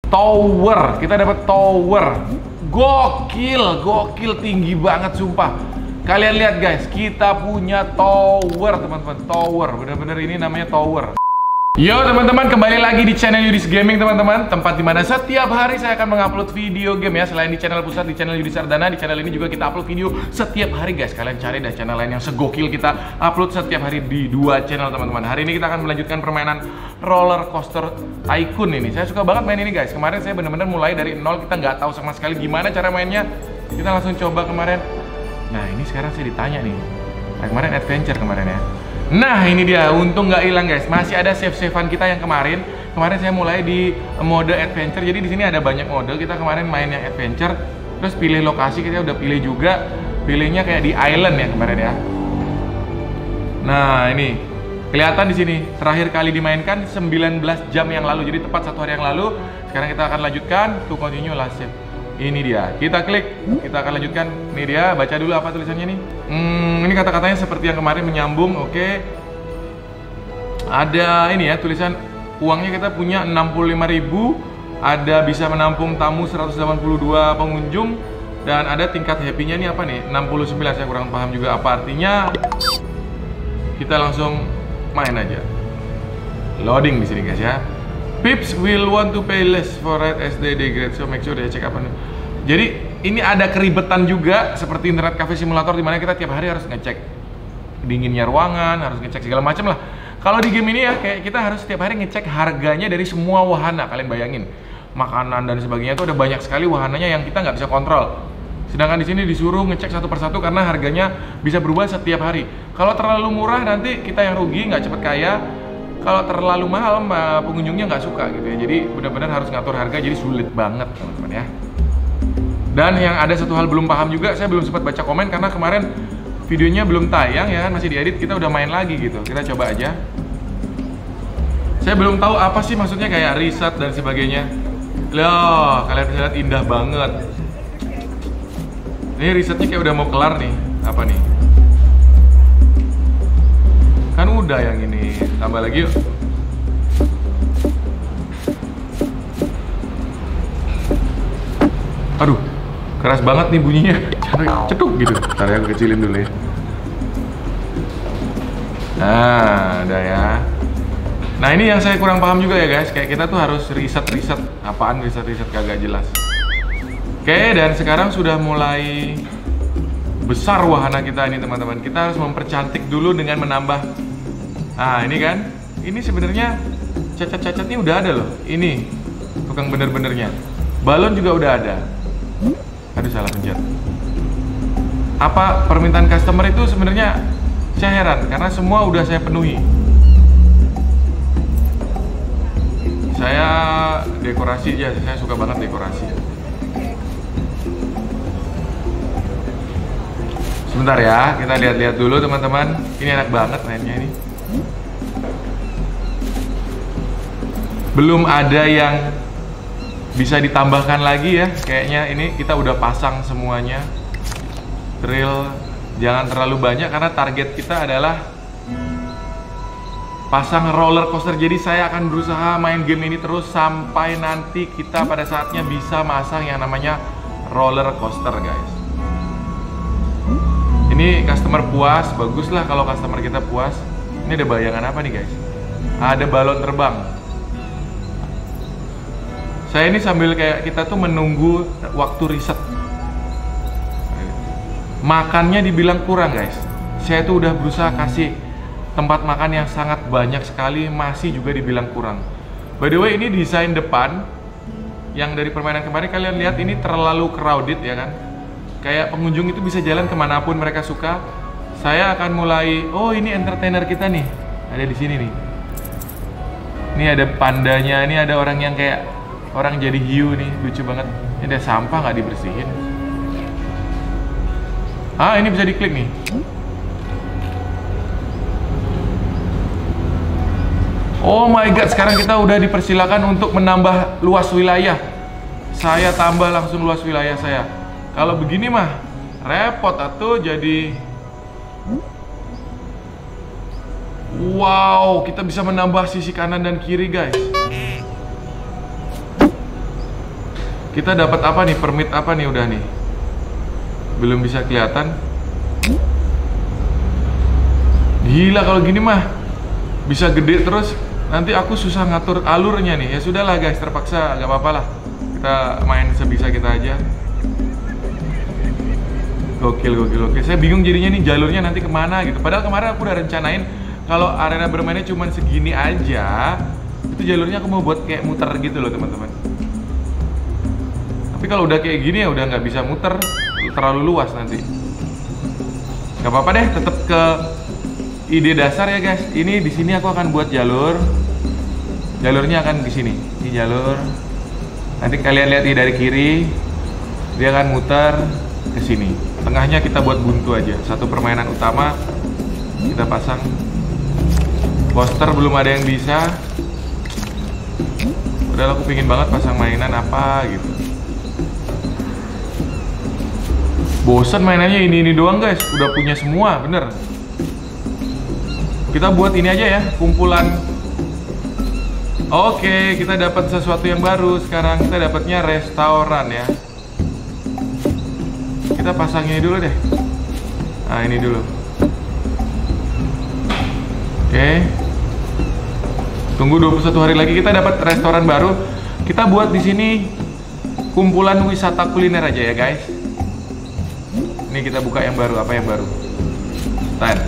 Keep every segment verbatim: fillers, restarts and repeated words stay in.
Tower, kita dapat tower. Gokil, gokil, tinggi banget sumpah. Kalian lihat guys, kita punya tower teman-teman. Tower, bener-bener ini namanya tower. Yo teman-teman, kembali lagi di channel Yudis Gaming teman-teman. Tempat dimana setiap hari saya akan mengupload video game ya. Selain di channel pusat, di channel Yudis Ardana, di channel ini juga kita upload video setiap hari guys. Kalian cari dah channel lain yang segokil kita upload setiap hari di dua channel teman-teman. Hari ini kita akan melanjutkan permainan Roller Coaster Tycoon ini. Saya suka banget main ini guys. Kemarin saya bener-bener mulai dari nol, kita nggak tahu sama sekali gimana cara mainnya. Kita langsung coba kemarin. Nah ini sekarang saya ditanya nih. Nah, kemarin adventure kemarin ya. Nah ini dia, untung nggak hilang guys, masih ada save-savean kita yang kemarin. Kemarin saya mulai di mode adventure, jadi di sini ada banyak mode. Kita kemarin main yang adventure, terus pilih lokasi, kita udah pilih juga. Pilihnya kayak di island ya kemarin ya. Nah ini kelihatan di sini terakhir kali dimainkan sembilan belas jam yang lalu, jadi tepat satu hari yang lalu. Sekarang kita akan lanjutkan to continue last save. Ini dia, kita klik, kita akan lanjutkan. Ini dia, baca dulu apa tulisannya nih. Hmm, ini kata-katanya seperti yang kemarin menyambung, oke. Ada ini ya, tulisan uangnya kita punya enam puluh lima ribu. Ada bisa menampung tamu seratus delapan puluh dua pengunjung. Dan ada tingkat happy-nya nih apa nih, enam puluh sembilan, saya kurang paham juga apa artinya. Kita langsung main aja. Loading di sini guys ya. Pips will want to pay less for ride as they degrade, so make sure dia cek apa nih. Jadi ini ada keribetan juga seperti internet cafe simulator di mana kita tiap hari harus ngecek dinginnya ruangan, harus ngecek segala macam lah. Kalau di game ini ya kayak kita harus setiap hari ngecek harganya dari semua wahana. Kalian bayangin, makanan dan sebagainya itu ada banyak sekali wahananya yang kita nggak bisa kontrol. Sedangkan di sini disuruh ngecek satu persatu karena harganya bisa berubah setiap hari. Kalau terlalu murah nanti kita yang rugi, nggak cepet kaya. Kalau terlalu mahal, pengunjungnya nggak suka gitu ya. Jadi benar-benar harus ngatur harga, jadi sulit banget teman-teman ya. Dan yang ada satu hal belum paham juga, saya belum sempat baca komen karena kemarin videonya belum tayang ya kan, masih diedit. Kita udah main lagi gitu. Kita coba aja. Saya belum tahu apa sih maksudnya kayak riset dan sebagainya. Loh, kalian bisa lihat indah banget. Ini risetnya kayak udah mau kelar nih. Apa nih? Kan udah yang ini, tambah lagi yuk. Aduh, keras banget nih bunyinya. Cetuk gitu. Ntar ya, aku kecilin dulu ya. Nah, ada ya. Nah ini yang saya kurang paham juga ya guys. Kayak kita tuh harus riset-riset. Apaan riset-riset kagak jelas. Oke, dan sekarang sudah mulai besar wahana kita ini teman-teman. Kita harus mempercantik dulu dengan menambah. Nah ini kan, ini sebenarnya cacat-cacatnya udah ada loh. Ini tukang bener-benernya. Balon juga udah ada. Aduh salah pencet. Apa permintaan customer itu sebenarnya saya heran karena semua udah saya penuhi. Saya dekorasi ya, saya suka banget dekorasi. Sebentar ya, kita lihat-lihat dulu teman-teman. Ini enak banget mainnya ini. Belum ada yang bisa ditambahkan lagi ya. Kayaknya ini kita udah pasang semuanya. Trail jangan terlalu banyak karena target kita adalah pasang roller coaster. Jadi saya akan berusaha main game ini terus sampai nanti kita pada saatnya bisa masang yang namanya roller coaster guys. Ini customer puas, bagus lah kalau customer kita puas. Ini ada bayangan apa nih guys? Ada balon terbang. Saya ini sambil kayak kita tuh menunggu waktu riset. Makannya dibilang kurang guys. Saya tuh udah berusaha kasih tempat makan yang sangat banyak sekali, masih juga dibilang kurang. By the way ini desain depan yang dari permainan kemarin kalian lihat ini terlalu crowded ya kan. Kayak pengunjung itu bisa jalan kemanapun mereka suka. Saya akan mulai, oh ini entertainer kita nih, ada di sini nih. Ini ada pandanya, ini ada orang yang kayak orang jadi hiu nih, lucu banget. Ini ada sampah nggak dibersihin. Ah ini bisa diklik nih. Oh my god, sekarang kita udah dipersilakan untuk menambah luas wilayah. Saya tambah langsung luas wilayah saya. Kalau begini mah repot atuh jadi. Wow, kita bisa menambah sisi kanan dan kiri guys. Kita dapat apa nih? Permit apa nih udah nih? Belum bisa kelihatan. Gila kalau gini mah bisa gede terus. Nanti aku susah ngatur alurnya nih. Ya sudahlah guys, terpaksa, gak apa-apa lah. Kita main sebisa kita aja. Gokil, gokil, gokil. Saya bingung jadinya nih jalurnya nanti kemana gitu. Padahal kemarin aku udah rencanain kalau arena bermainnya cuma segini aja, itu jalurnya aku mau buat kayak muter gitu loh teman-teman. Tapi kalau udah kayak gini ya udah nggak bisa muter, terlalu luas nanti. Gak apa-apa deh, tetap ke ide dasar ya guys. Ini di sini aku akan buat jalur. Jalurnya akan di sini. Ini jalur. Nanti kalian lihat nih dari kiri, dia akan muter ke sini. Tengahnya kita buat buntu aja. Satu permainan utama kita pasang. Poster belum ada yang bisa. Padahal aku pingin banget pasang mainan apa gitu. Bosan mainannya ini-ini doang guys. Udah punya semua, bener. Kita buat ini aja ya, kumpulan. Oke, kita dapat sesuatu yang baru. Sekarang kita dapatnya restoran ya. Kita pasang ini dulu deh. Nah, ini dulu. Oke. Tunggu dua puluh satu hari lagi kita dapat restoran baru. Kita buat di sini kumpulan wisata kuliner aja ya, guys. Ini kita buka yang baru, apa yang baru? Stand.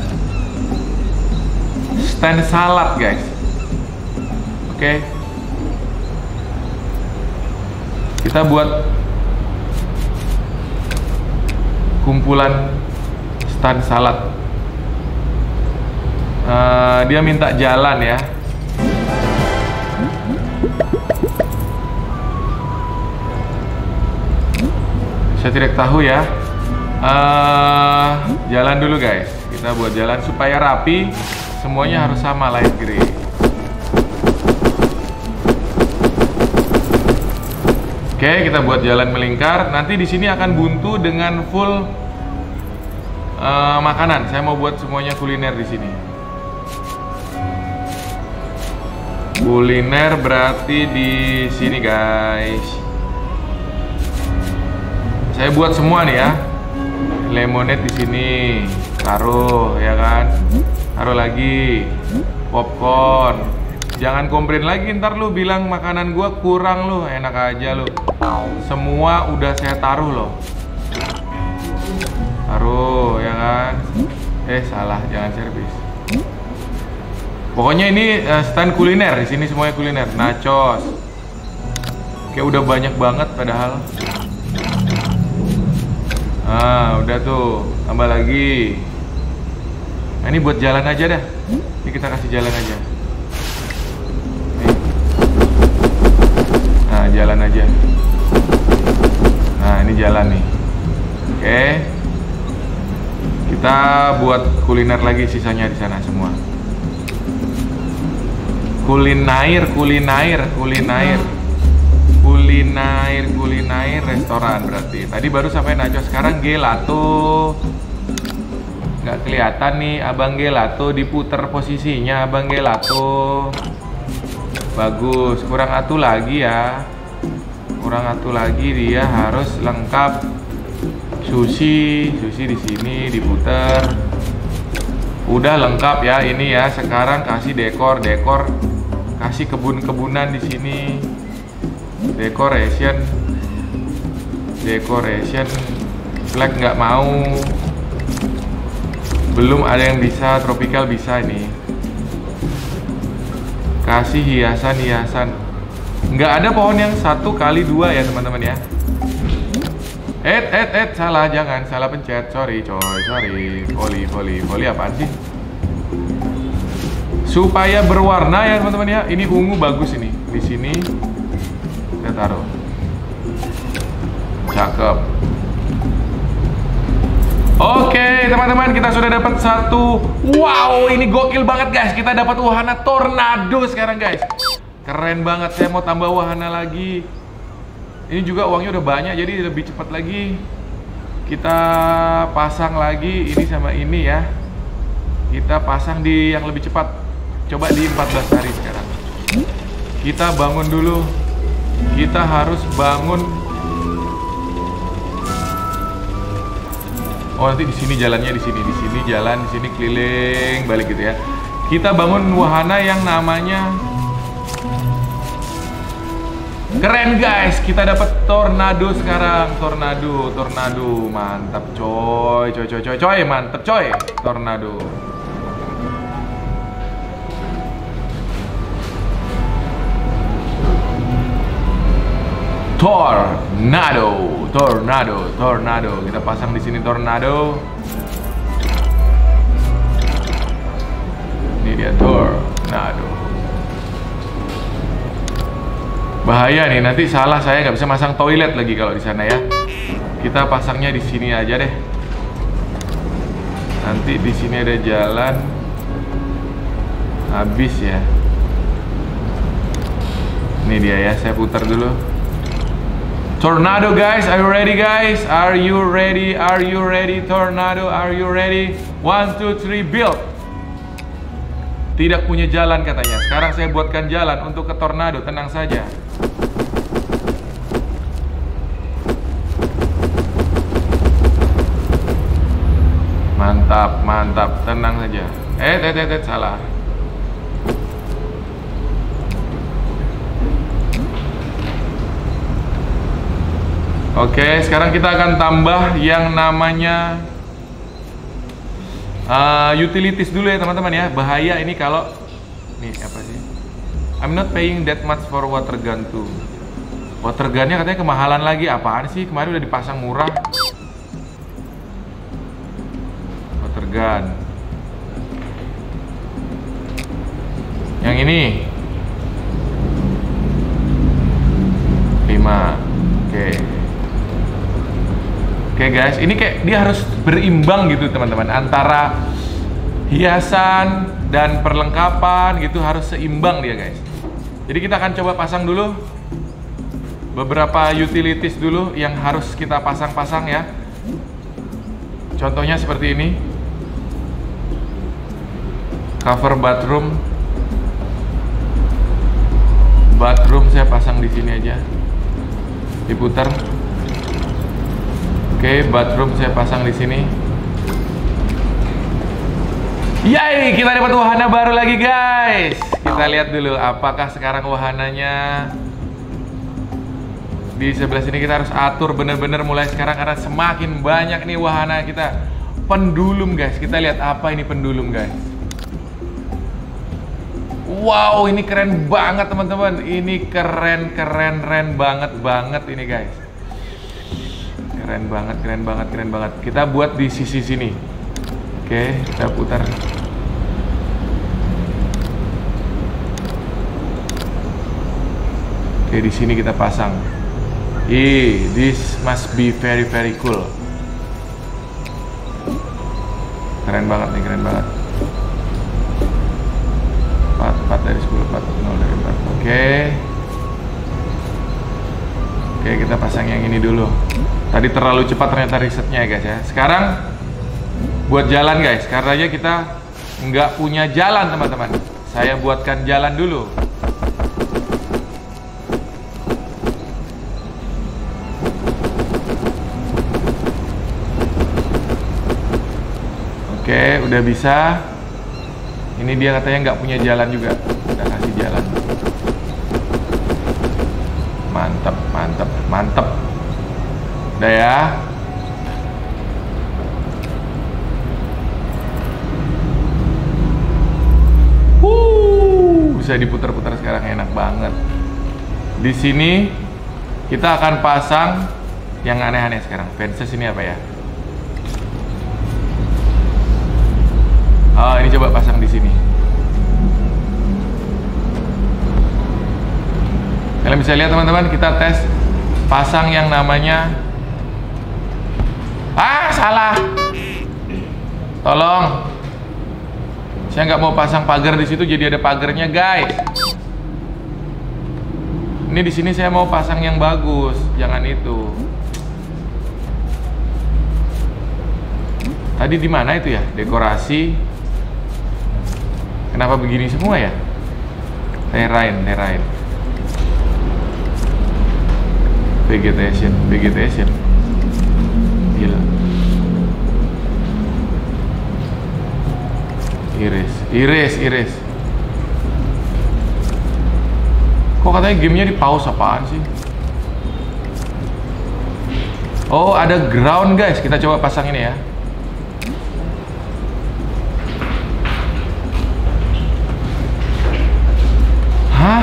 Stand salad, guys. Oke. Kita buat kumpulan stand salad. Uh, dia minta jalan ya. Saya tidak tahu ya. Uh, jalan dulu guys. Kita buat jalan supaya rapi. Semuanya harus sama light gray. Oke, kita buat jalan melingkar. Nanti di sini akan buntu dengan full uh, makanan. Saya mau buat semuanya kuliner di sini. Kuliner berarti di sini guys. Saya buat semua nih ya. Lemonade di sini, taruh ya kan. Taruh lagi popcorn. Jangan komplain lagi ntar lu bilang makanan gua kurang lu, enak aja lu. Semua udah saya taruh loh. Taruh ya kan. Eh salah, jangan servis. Pokoknya ini uh, stand kuliner, di sini semuanya kuliner. Nachos. Kayak udah banyak banget padahal. Ah, udah tuh, tambah lagi. Nah, ini buat jalan aja dah. Ini kita kasih jalan aja. Nih. Nah, jalan aja. Nah, ini jalan nih. Oke. Kita buat kuliner lagi sisanya di sana semua. Kulinair, kulinair, kulinair. Kulinair, kulinair restoran berarti. Tadi baru sampai nachos, sekarang gelato. Nggak kelihatan nih abang gelato, diputer posisinya abang gelato. Bagus, kurang atu lagi ya. Kurang atu lagi, dia harus lengkap. Sushi, sushi di sini diputer. Udah lengkap ya ini ya. Sekarang kasih dekor, dekor. Kasih kebun-kebunan di sini. Decoration, decoration, flag nggak mau, belum ada yang bisa, tropical bisa ini. Kasih hiasan-hiasan, nggak ada pohon yang satu kali dua ya teman-teman ya. Eh, eh, eh, salah, jangan salah pencet, sorry coy, sorry, volley, volley, volley apaan sih? Supaya berwarna ya teman-teman ya. Ini ungu bagus ini, di sini. Kita taruh. Cakep. Oke teman-teman, kita sudah dapat satu. Wow, ini gokil banget guys. Kita dapat wahana tornado sekarang guys. Keren banget. Saya mau tambah wahana lagi. Ini juga uangnya udah banyak, jadi lebih cepat lagi. Kita pasang lagi ini sama ini ya. Kita pasang di yang lebih cepat. Coba di empat belas hari sekarang. Kita bangun dulu. Kita harus bangun Oh nanti di sini jalannya di sini, di sini jalan, di sini keliling balik gitu ya. Kita bangun wahana yang namanya keren guys. Kita dapat tornado sekarang, tornado, tornado, mantap coy, coy, coy, coy, coy, mantap coy, tornado. Tornado, tornado, tornado. Kita pasang di sini tornado. Ini dia tornado. Bahaya nih, nanti salah saya nggak bisa masang toilet lagi kalau di sana ya. Kita pasangnya di sini aja deh. Nanti di sini ada jalan. Habis ya. Ini dia ya, saya putar dulu. Tornado guys, are you ready guys? Are you ready? Are you ready? Tornado, are you ready? One, two, three, build. Tidak punya jalan katanya. Sekarang saya buatkan jalan untuk ke tornado. Tenang saja. Mantap, mantap. Tenang saja. Eh, eh, eh, eh, salah. Oke, sekarang kita akan tambah yang namanya uh, utilities dulu ya teman-teman ya. Bahaya ini kalau nih apa sih? I'm not paying that much for water gun tuh. Water gunnya katanya kemahalan lagi. Apaan sih? Kemarin udah dipasang murah. Water gun. Yang ini lima. Oke. Oke guys, ini kayak dia harus berimbang gitu teman-teman, antara hiasan dan perlengkapan gitu harus seimbang dia guys. Jadi kita akan coba pasang dulu beberapa utilities dulu yang harus kita pasang-pasang ya. Contohnya seperti ini. Cover bathroom. Bathroom saya pasang di sini aja. Diputar. Oke, bathroom saya pasang di sini. Yay, kita dapat wahana baru lagi guys. Kita lihat dulu apakah sekarang wahananya di sebelah sini. Kita harus atur bener-bener mulai sekarang karena semakin banyak nih wahana kita. Pendulum guys, kita lihat apa ini pendulum guys. Wow, ini keren banget teman-teman. Ini keren, keren, keren banget banget ini guys. Keren banget, keren banget, keren banget. Kita buat di sisi sini. Oke, kita putar. Oke, di sini kita pasang. Eh, this must be very very cool. Keren banget nih, keren banget. empat, empat dari sepuluh, empat, nol dari empat. Oke. Oke, kita pasang yang ini dulu. Tadi terlalu cepat ternyata risetnya guys ya. Sekarang buat jalan guys. Karenanya kita nggak punya jalan teman-teman. Saya buatkan jalan dulu. Oke, udah bisa. Ini dia katanya nggak punya jalan juga. Kita kasih jalan. Mantap, mantap, mantap. Udah ya. Wuh, bisa diputar-putar sekarang, enak banget. Di sini kita akan pasang yang aneh-aneh sekarang. Fences ini apa ya? Oh, ini coba pasang di sini. Kalian bisa lihat teman-teman, kita tes pasang yang namanya ah salah. Tolong. Saya nggak mau pasang pagar di situ, jadi ada pagarnya guys. Ini di sini saya mau pasang yang bagus, jangan itu. Tadi di mana itu ya? Dekorasi. Kenapa begini semua ya? Terrain, terrain. Vegetation, vegetation. Gila. Iris, iris, iris. Kok katanya gamenya di pause, apaan sih? Oh, ada ground guys. Kita coba pasang ini ya. Hah?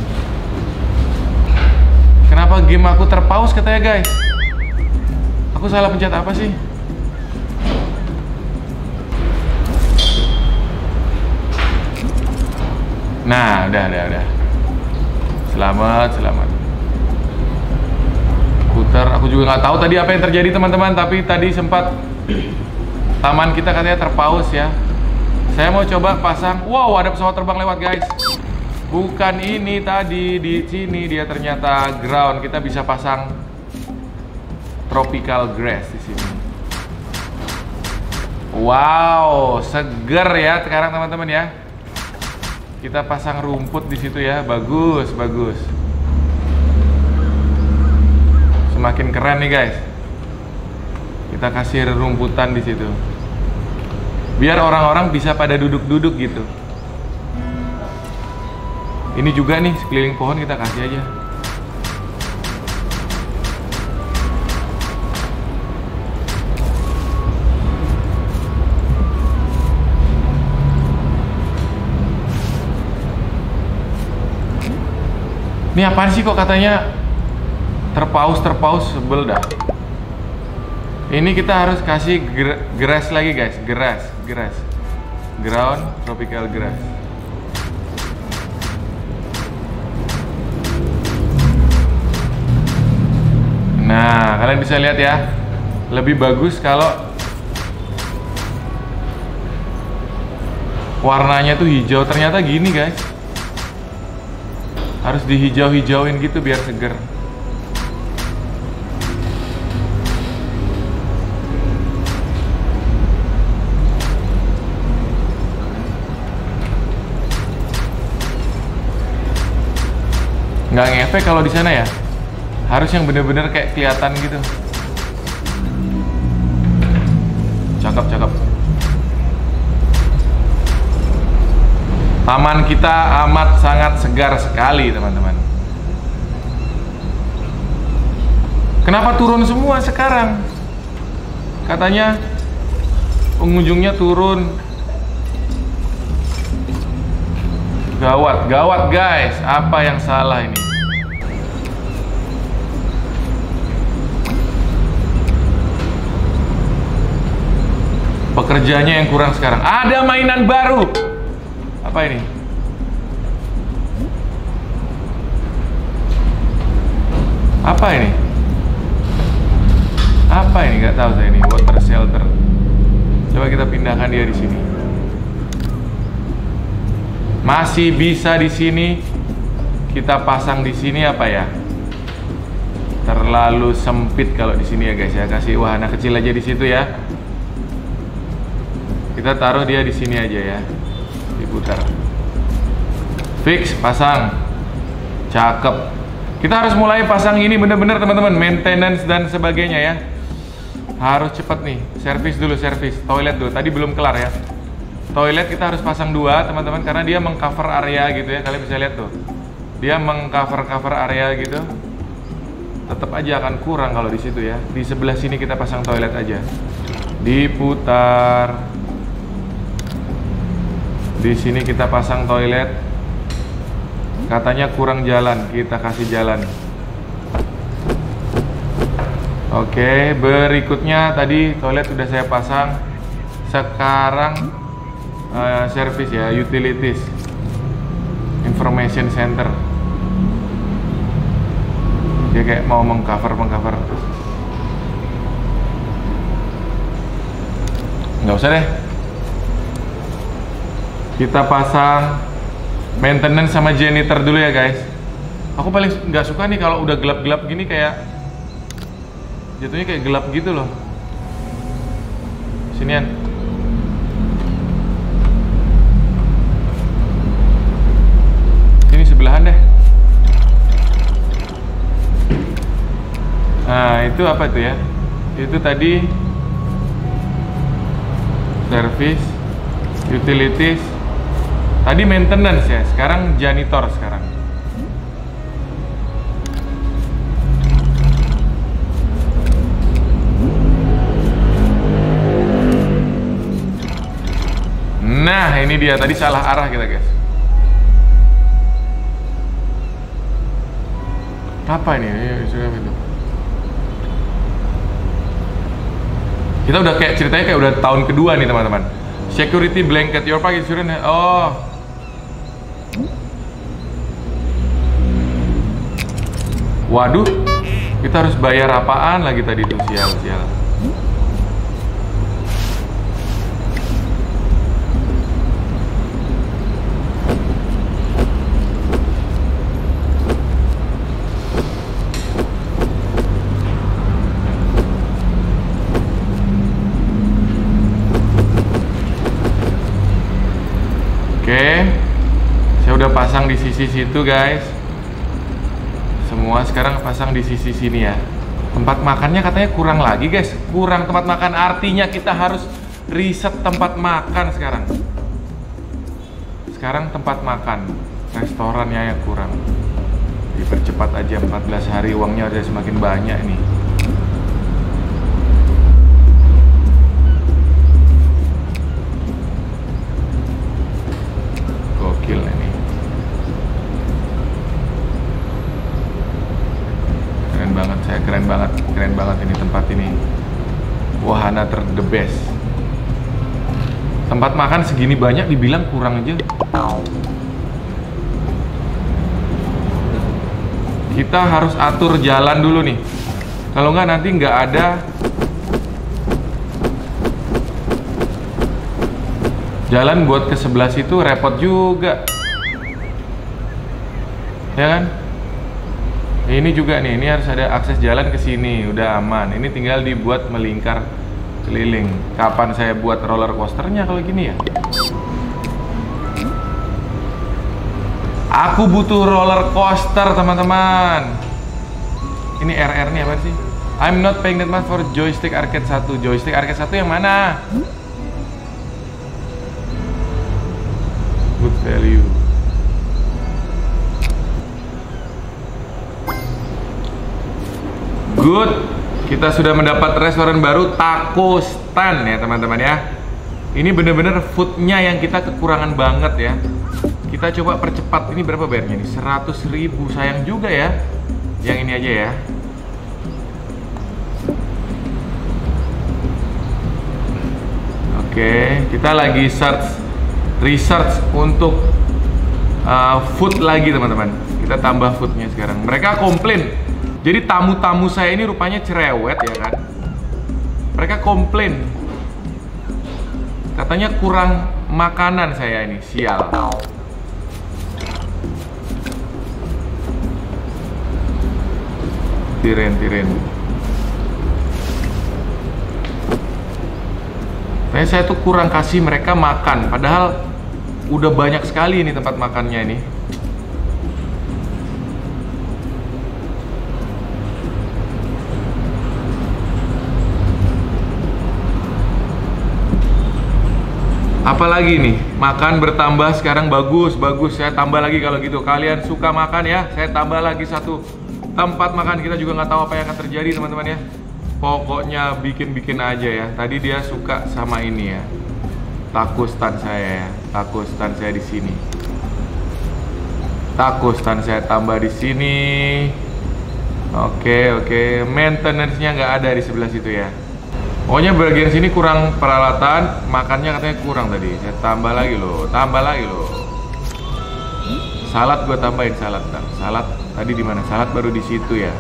Kenapa game aku terpause katanya guys? Aku salah pencet apa sih? Nah, udah, udah, udah. Selamat, selamat. Putar. Aku juga nggak tahu tadi apa yang terjadi teman-teman. Tapi tadi sempat taman kita katanya terpause ya. Saya mau coba pasang. Wow, ada pesawat terbang lewat guys. Bukan ini tadi, di sini dia ternyata ground. Kita bisa pasang tropical grass di sini. Wow, seger ya sekarang teman-teman ya. Kita pasang rumput di situ ya. Bagus, bagus. Semakin keren nih guys. Kita kasih rumputan di situ. Biar orang-orang bisa pada duduk-duduk gitu. Ini juga nih sekeliling pohon kita kasih aja. Ini apaan sih kok katanya terpaus terpaus, sebel dah. Ini kita harus kasih grass lagi guys, grass, grass, ground tropical grass. Nah, kalian bisa lihat ya, lebih bagus kalau warnanya tuh hijau. Ternyata gini guys, harus dihijau-hijauin gitu biar seger. Nggak ngefek kalau di sana ya. Harus yang bener-bener kayak kelihatan gitu. Cakep, cakep. Taman kita amat sangat segar sekali, teman-teman. Kenapa turun semua sekarang? Katanya pengunjungnya turun. Gawat, gawat guys. Apa yang salah ini? Pekerjanya yang kurang sekarang. Ada mainan baru. Apa ini? Apa ini? Apa ini? Gak tahu saya ini. Water shelter. Coba kita pindahkan dia di sini. Masih bisa di sini. Kita pasang di sini apa ya? Terlalu sempit kalau di sini ya guys ya. Kasih wahana kecil aja di situ ya. Kita taruh dia di sini aja ya. Diputar. Fix, pasang. Cakep. Kita harus mulai pasang ini bener-bener teman-teman. Maintenance dan sebagainya ya. Harus cepet nih. Servis dulu, servis. Toilet dulu. Tadi belum kelar ya. Toilet kita harus pasang dua teman-teman. Karena dia mengcover area gitu ya. Kalian bisa lihat tuh. Dia mengcover-cover area gitu. Tetap aja akan kurang kalau di situ ya. Di sebelah sini kita pasang toilet aja. Diputar. Di sini kita pasang toilet. Katanya kurang jalan, kita kasih jalan. Oke, berikutnya tadi toilet sudah saya pasang. Sekarang uh, service ya, utilities, information center. Dia kayak mau mengcover mengcover. Nggak usah deh. Kita pasang maintenance sama janitor dulu ya guys. Aku paling nggak suka nih kalau udah gelap-gelap gini, kayak jatuhnya kayak gelap gitu loh. Sinian. Sini sebelahan deh. Nah itu apa itu ya? Itu tadi service. Utilities. Tadi maintenance ya, sekarang janitor sekarang. Nah, ini dia. Tadi salah arah kita, guys. Apa ini? Ini kita udah kayak ceritanya kayak udah tahun kedua nih, teman-teman. Security blanket, your park insurance. Oh. Waduh. Kita harus bayar apaan lagi tadi tuh, sial-sial. Oke, saya udah pasang di sisi situ, guys. Semua sekarang pasang di sisi sini ya. Tempat makannya katanya kurang lagi, guys. Kurang tempat makan, artinya kita harus riset tempat makan sekarang. Sekarang tempat makan, restorannya yang kurang. Dipercepat aja, empat belas hari uangnya udah semakin banyak nih. Gokil ini. Keren banget, saya keren banget, keren banget ini tempat ini. Wahana ter the best. Tempat makan segini banyak dibilang kurang aja. Kita harus atur jalan dulu nih. Kalau nggak nanti nggak ada jalan buat ke sebelah situ, repot juga. Ya kan? Ini juga nih, ini harus ada akses jalan ke sini, udah aman. Ini tinggal dibuat melingkar keliling. Kapan saya buat roller coasternya kalau gini ya? Aku butuh roller coaster, teman-teman. Ini R R nih apa sih? I'm not paying that much for joystick arcade satu. Joystick arcade satu yang mana? Good value. Good. Kita sudah mendapat restoran baru, Taco Stand ya, teman-teman ya. Ini bener-bener foodnya yang kita kekurangan banget ya. Kita coba percepat. Ini berapa bayarnya nih? seratus ribu. Sayang juga ya. Yang ini aja ya. Oke, kita lagi search research untuk uh, food lagi, teman-teman. Kita tambah foodnya sekarang. Mereka komplain. Jadi tamu-tamu saya ini rupanya cerewet ya kan. Mereka komplain. Katanya kurang makanan saya ini. Sial. Tiren-tiren. Kayaknya saya tuh kurang kasih mereka makan, padahal udah banyak sekali ini tempat makannya ini. Apalagi nih, makan bertambah sekarang. Bagus, bagus. Saya tambah lagi kalau gitu. Kalian suka makan ya, saya tambah lagi satu tempat makan. Kita juga nggak tahu apa yang akan terjadi, teman-teman ya. Pokoknya bikin-bikin aja ya. Tadi dia suka sama ini ya, taco stand saya ya. Taco stand saya di sini. Taco stand saya tambah di sini. Oke, oke. Maintenance-nya nggak ada di sebelah situ ya. Pokoknya bagian sini kurang peralatan, makannya katanya kurang tadi. Saya tambah lagi loh, tambah lagi loh. Salad gue tambahin salad, kan. Salad tadi di mana? Salad baru di situ ya.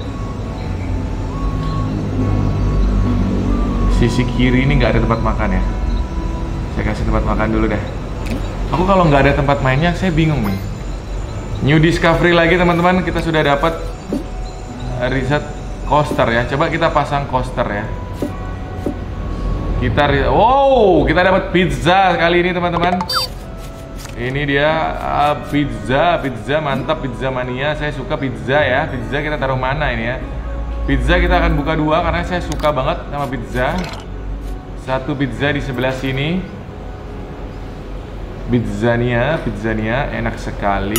Sisi kiri ini nggak ada tempat makan ya. Saya kasih tempat makan dulu deh. Aku kalau nggak ada tempat mainnya, saya bingung nih. New discovery lagi, teman-teman. Kita sudah dapat riset coaster ya. Coba kita pasang coaster ya. Kita, wow, kita dapat pizza kali ini, teman-teman. Ini dia uh, pizza, pizza mantap, pizza mania. Saya suka pizza ya. Pizza kita taruh mana ini ya? Pizza kita akan buka dua karena saya suka banget sama pizza. Satu pizza di sebelah sini. Pizzania, pizzania enak sekali.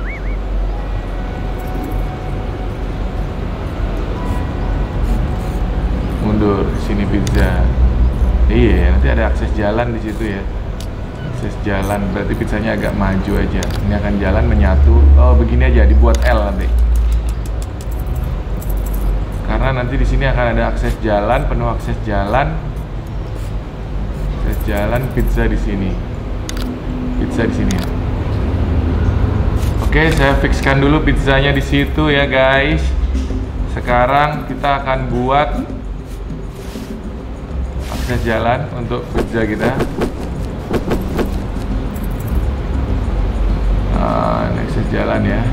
Mundur sini pizza. Iya, nanti ada akses jalan di situ ya. Akses jalan berarti pizzanya agak maju aja. Ini akan jalan menyatu. Oh, begini aja dibuat L nanti. Karena nanti di sini akan ada akses jalan, penuh akses jalan. Akses jalan pizza di sini. Pizza di sini ya. Oke, saya fixkan dulu pizzanya di situ ya, guys. Sekarang kita akan buat akses jalan untuk pizza kita. Nah, akses jalan ya.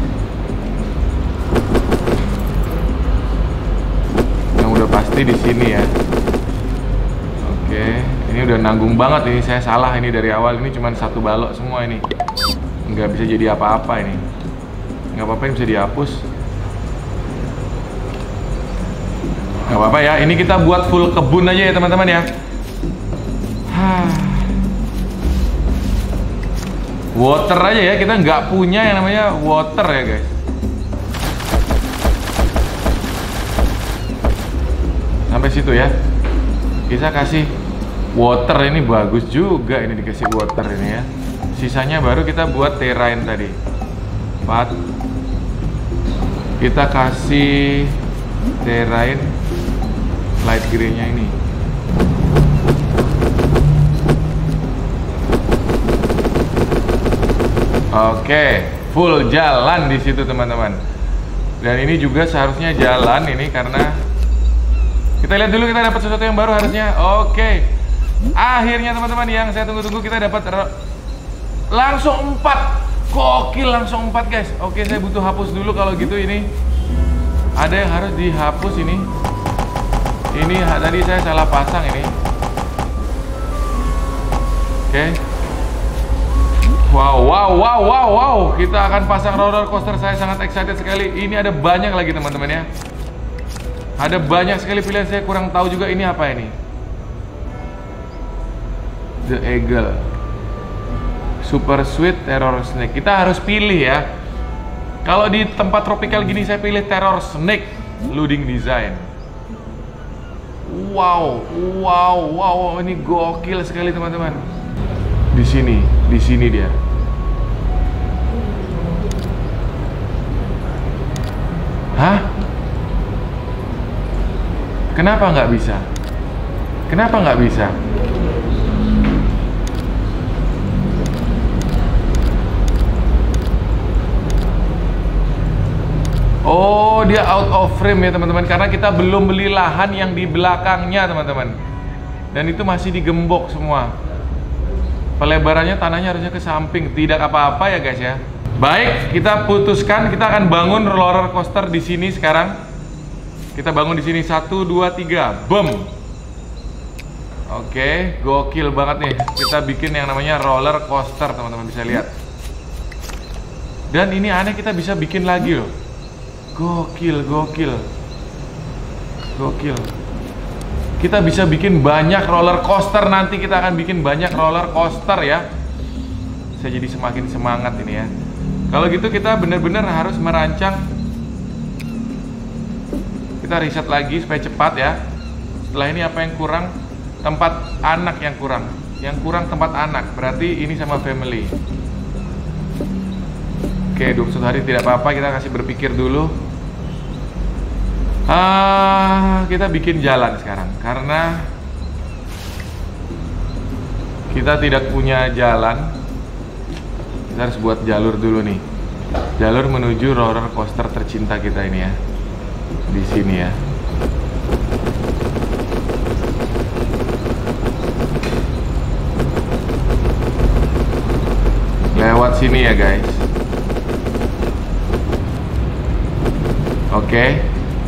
Yang udah pasti di sini ya. Oke, ini udah nanggung banget ini. Saya salah ini dari awal. Ini cuma satu balok semua ini. Nggak bisa jadi apa-apa ini. Nggak apa-apa, ini bisa dihapus. Nggak apa-apa ya, ini kita buat full kebun aja ya teman-teman ya. Water aja ya, kita nggak punya yang namanya water ya guys. Sampai situ ya. Kita kasih water, ini bagus juga ini dikasih water ini ya. Sisanya baru kita buat terrain tadi. Empat. Kita kasih terrain light green-nya ini. Oke, full jalan di situ teman-teman. Dan ini juga seharusnya jalan ini karena kita lihat dulu, kita dapat sesuatu yang baru harusnya. Oke. Akhirnya teman-teman yang saya tunggu-tunggu, kita dapat langsung empat. Gokil, langsung empat guys. Oke, saya butuh hapus dulu kalau gitu ini. Ada yang harus dihapus ini. Ini tadi saya salah pasang ini. Oke. Wow, wow, wow, wow, wow. Kita akan pasang roller coaster. Saya sangat excited sekali. Ini ada banyak lagi teman-teman ya. Ada banyak sekali pilihan. Saya kurang tahu juga ini apa ini. The Eagle, Super Sweet Terror Snake. Kita harus pilih ya. Kalau di tempat tropical gini saya pilih Terror Snake Loading Design. Wow, wow, wow, ini gokil sekali teman-teman. Di sini, di sini dia. Hah? Kenapa nggak bisa? Kenapa nggak bisa? Oh, dia out of frame ya teman-teman, karena kita belum beli lahan yang di belakangnya teman-teman. Dan itu masih digembok semua. Pelebarannya tanahnya harusnya ke samping, tidak apa-apa ya guys ya. Baik, kita putuskan kita akan bangun roller coaster di sini sekarang. Kita bangun di sini satu, dua, tiga, boom. Oke, gokil banget nih. Kita bikin yang namanya roller coaster teman-teman bisa lihat. Dan ini aneh, kita bisa bikin lagi loh. Gokil, gokil, gokil. Kita bisa bikin banyak roller coaster. Nanti kita akan bikin banyak roller coaster ya. Saya jadi semakin semangat ini ya. Kalau gitu kita benar-benar harus merancang. Kita riset lagi supaya cepat ya. Setelah ini apa yang kurang? Tempat anak yang kurang. Yang kurang tempat anak. Berarti ini sama family. Oke, dua puluh satu hari tidak apa-apa, kita kasih berpikir dulu. Ah, kita bikin jalan sekarang karena kita tidak punya jalan. Kita harus buat jalur dulu nih. Jalur menuju roller coaster tercinta kita ini ya. Di sini ya. Lewat sini ya guys. Oke.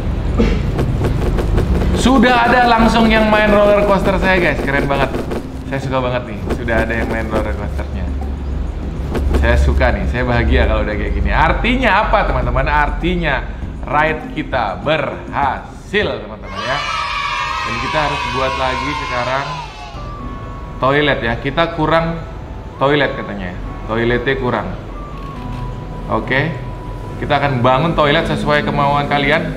Sudah ada langsung yang main roller coaster saya guys. Keren banget. Saya suka banget nih. Sudah ada yang main roller coasternya. Saya suka nih. Saya bahagia kalau udah kayak gini. Artinya apa teman-teman? Artinya ride kita berhasil teman-teman ya. Dan kita harus buat lagi sekarang toilet ya. Kita kurang toilet katanya. Toiletnya kurang. Oke, kita akan bangun toilet sesuai kemauan kalian.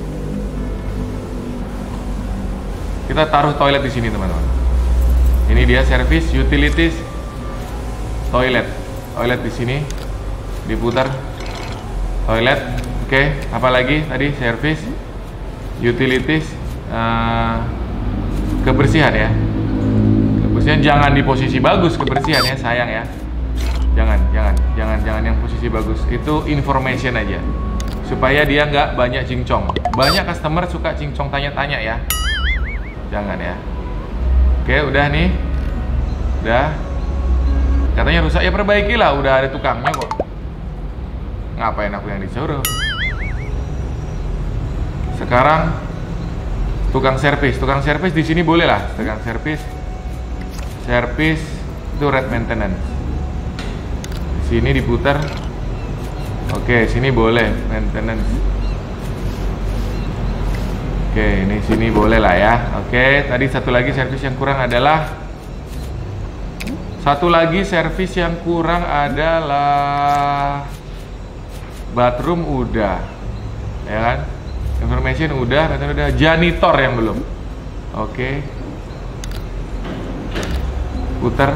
Kita taruh toilet di sini teman-teman. Ini dia service, utilities, toilet. Toilet di sini, diputar. Toilet, oke. Apa lagi tadi? Service, utilities, uh, kebersihan ya. Kebersihan jangan di posisi bagus kebersihan ya, sayang ya. Jangan, jangan, jangan, jangan yang posisi bagus. Itu information aja, supaya dia nggak banyak cincong. Banyak customer suka cincong tanya-tanya ya. Jangan ya. Oke, udah nih. Udah. Katanya rusak, ya perbaikilah. Udah ada tukangnya kok. Ngapain aku yang disuruh? Sekarang tukang servis. Tukang servis di sini boleh lah. Tukang servis. Servis itu red maintenance. Sini diputar. Oke, sini boleh maintenance. Oke, ini sini boleh lah ya. Oke, tadi satu lagi servis yang kurang adalah Satu lagi servis yang kurang adalah bathroom udah. Ya kan? Information udah, dan udah janitor yang belum. Oke. Putar.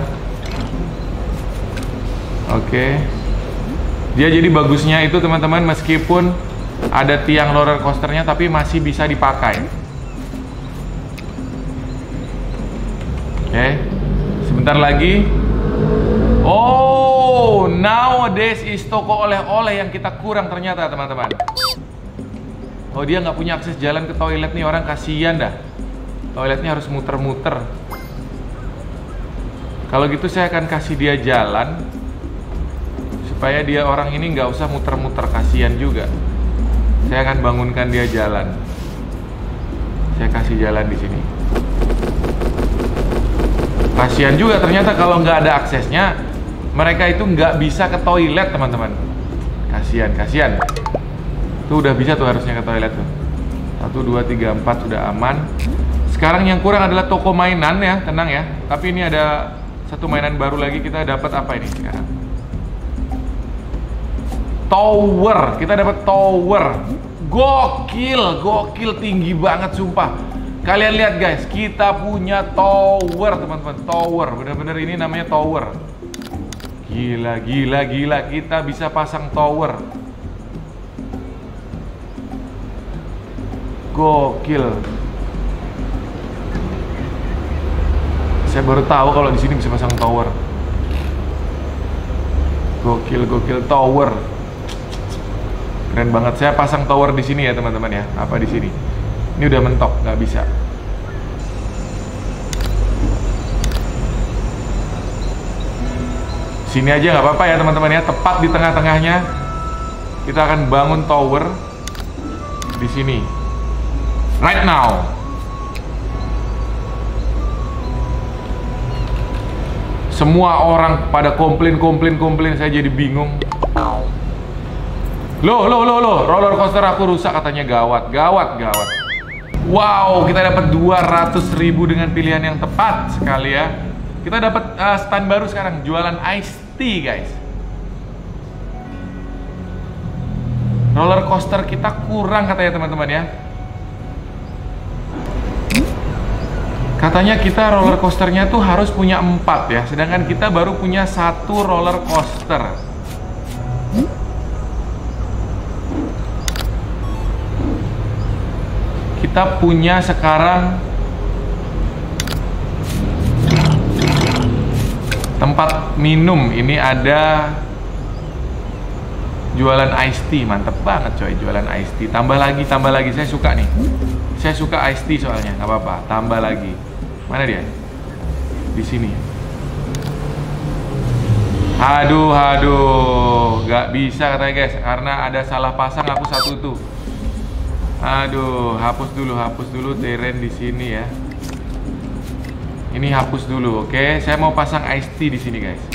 Oke. Dia jadi bagusnya itu teman-teman, meskipun ada tiang roller coasternya tapi masih bisa dipakai. Oke. Sebentar lagi. Oh, nowadays is toko oleh-oleh yang kita kurang ternyata teman-teman. Oh, dia nggak punya akses jalan ke toilet nih, orang kasihan dah. Toiletnya harus muter-muter. Kalau gitu saya akan kasih dia jalan supaya dia orang ini nggak usah muter-muter, kasihan juga. Saya akan bangunkan dia jalan. Saya kasih jalan di sini. Kasihan juga ternyata kalau nggak ada aksesnya, mereka itu nggak bisa ke toilet teman-teman. Kasihan, kasihan. Tuh udah bisa tuh harusnya ke toilet tuh. Satu, dua, tiga, empat sudah aman. Sekarang yang kurang adalah toko mainan ya, tenang ya. Tapi ini ada satu mainan baru lagi, kita dapat apa ini sekarang? Tower, kita dapat tower. Gokil, gokil, tinggi banget sumpah. Kalian lihat guys, kita punya tower teman-teman. Tower, bener-bener ini namanya tower. Gila, gila, gila, kita bisa pasang tower. Gokil. Saya baru tahu kalau di sini bisa pasang tower. Gokil, gokil, tower. Keren banget. Saya pasang tower di sini ya teman-teman ya. Apa di sini? Ini udah mentok, nggak bisa. Sini aja nggak apa-apa ya teman-teman ya. Tepat di tengah-tengahnya kita akan bangun tower di sini. Right now. Semua orang pada komplain, komplain, komplain. Saya jadi bingung. Loh, loh, loh, loh. Roller coaster aku rusak katanya, gawat, gawat, gawat. Wow, kita dapat dua ratus ribu dengan pilihan yang tepat sekali ya. Kita dapat uh, stand baru sekarang, jualan iced tea guys. Roller coaster kita kurang katanya teman-teman ya. Katanya kita roller coasternya tuh harus punya empat ya, sedangkan kita baru punya satu roller coaster. Kita punya sekarang tempat minum. Ini ada jualan iced tea, mantep banget coy, jualan iced tea. Tambah lagi, tambah lagi, saya suka nih. Saya suka iced tea soalnya, nggak apa-apa. Tambah lagi. Mana dia? Di sini. Aduh, aduh, nggak bisa katanya guys, karena ada salah pasang aku satu tuh. Aduh, hapus dulu, hapus dulu teren di sini ya. Ini hapus dulu, oke? Saya mau pasang iced tea di sini guys.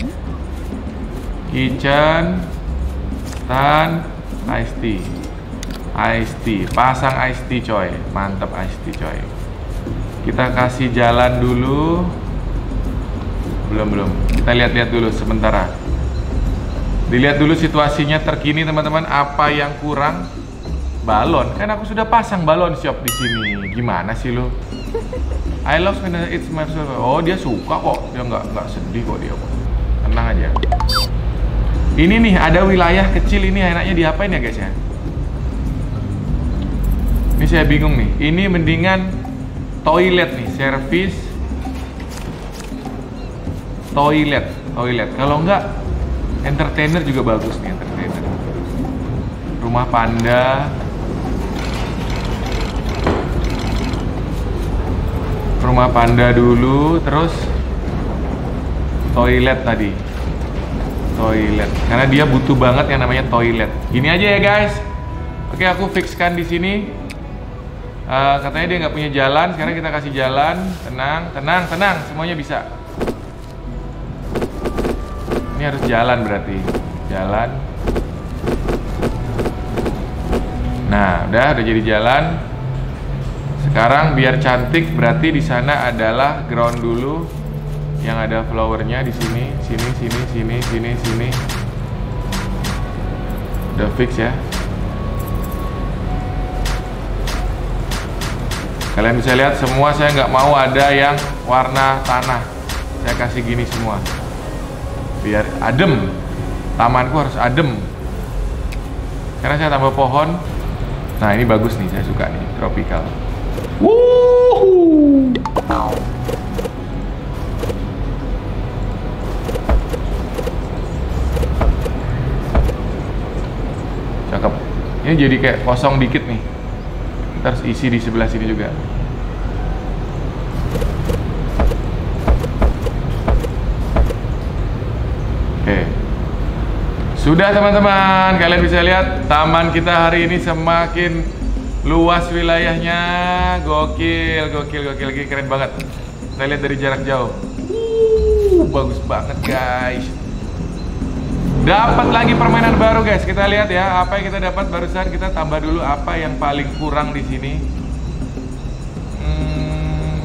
Kitchen, stand, iced tea, iced tea, pasang iced tea coy, mantap iced tea coy. Kita kasih jalan dulu. belum belum. Kita lihat-lihat dulu sementara. Dilihat dulu situasinya terkini teman-teman. Apa yang kurang? Balon. Kan aku sudah pasang balon shop di sini. Gimana sih lo? I love when it's my soul. Oh dia suka kok. Dia nggak nggak sedih kok dia. Tenang aja. Ini nih ada wilayah kecil ini enaknya diapain ya guys ya? Ini saya bingung nih. Ini mendingan toilet nih, service toilet, toilet. Kalau enggak entertainer juga bagus nih, entertainer. Rumah panda. Rumah panda dulu, terus toilet tadi. Toilet. Karena dia butuh banget yang namanya toilet. Gini aja ya guys. Oke, aku fixkan di sini. Uh, katanya dia nggak punya jalan, sekarang kita kasih jalan. Tenang, tenang, tenang, semuanya bisa. Ini harus jalan berarti. Jalan. Nah, udah, udah jadi jalan. Sekarang biar cantik, berarti di sana adalah ground dulu, yang ada flowernya di sini, sini, sini, sini, sini, sini. Udah fix ya. Kalian bisa lihat semua, saya nggak mau ada yang warna tanah. Saya kasih gini semua. Biar adem. Tamanku harus adem. Karena saya tambah pohon. Nah ini bagus nih, saya suka nih, tropical. Wuhu. Cakep. Ini jadi kayak kosong dikit nih. Kita harus isi di sebelah sini juga. Oke. Sudah teman-teman, kalian bisa lihat taman kita hari ini semakin luas wilayahnya. Gokil, gokil, gokil, gokil, keren banget. Kita lihat dari jarak jauh. Uh, bagus banget guys. Dapat lagi permainan baru guys. Kita lihat ya, apa yang kita dapat barusan. Kita tambah dulu apa yang paling kurang di sini. Hmm,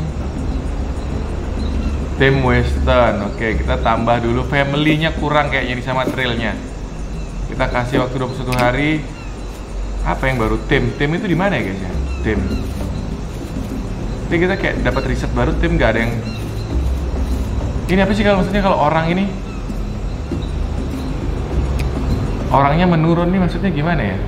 Theme Western. Oke, kita tambah dulu. Family-nya kurang kayaknya di sama trailnya. Kita kasih waktu dua puluh satu hari. Apa yang baru? Theme. Theme itu di mana ya guys ya? Theme. Jadi kita kayak dapat riset baru. Theme nggak ada yang. Ini apa sih kalau maksudnya kalau orang ini? Orangnya menurun nih maksudnya gimana ya?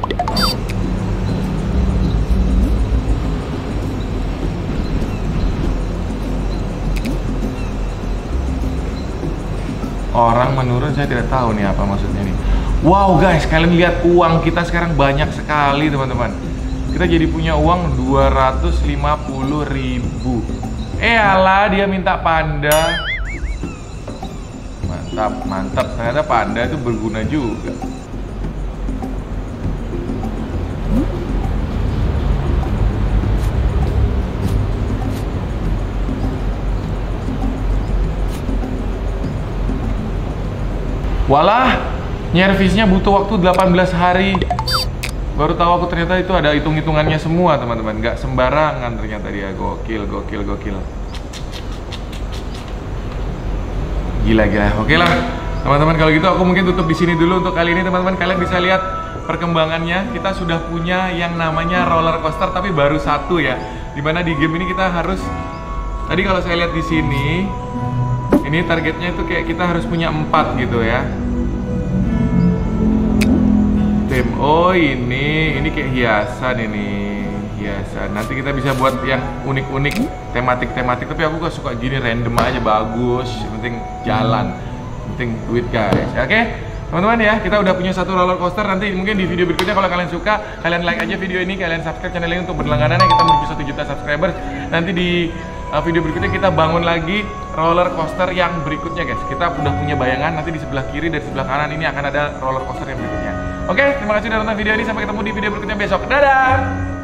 Orang menurun, saya tidak tahu nih apa maksudnya nih. Wow guys, kalian lihat uang kita sekarang banyak sekali teman-teman. Kita jadi punya uang dua ratus lima puluh ribu. Eh alah, dia minta panda. Mantap, mantap. Ternyata panda itu berguna juga. Walah, nyervisnya butuh waktu delapan belas hari. Baru tahu aku ternyata itu ada hitung-hitungannya semua teman-teman. Nggak sembarangan ternyata dia. Gokil, gokil, gokil. Gila, gila. Oke lah, teman-teman kalau gitu aku mungkin tutup di sini dulu untuk kali ini teman-teman. Kalian bisa lihat perkembangannya. Kita sudah punya yang namanya roller coaster tapi baru satu ya. Dimana di game ini kita harus. Tadi kalau saya lihat di sini. Ini targetnya itu kayak kita harus punya empat gitu ya. Tim, oh ini, ini kayak hiasan ini, hiasan. Nanti kita bisa buat yang unik-unik, tematik-tematik. Tapi aku gak suka gini, random aja, bagus. Yang penting jalan, yang penting duit guys. Oke, teman-teman ya, kita udah punya satu roller coaster. Nanti mungkin di video berikutnya kalau kalian suka, kalian like aja video ini, kalian subscribe channel ini untuk berlangganan. Kita menuju satu juta subscribers. Nanti di Uh, video berikutnya kita bangun lagi roller coaster yang berikutnya guys. Kita udah punya bayangan, nanti di sebelah kiri dan sebelah kanan ini akan ada roller coaster yang berikutnya. Oke, terima kasih sudah nonton video ini. Sampai ketemu di video berikutnya besok. Dadah!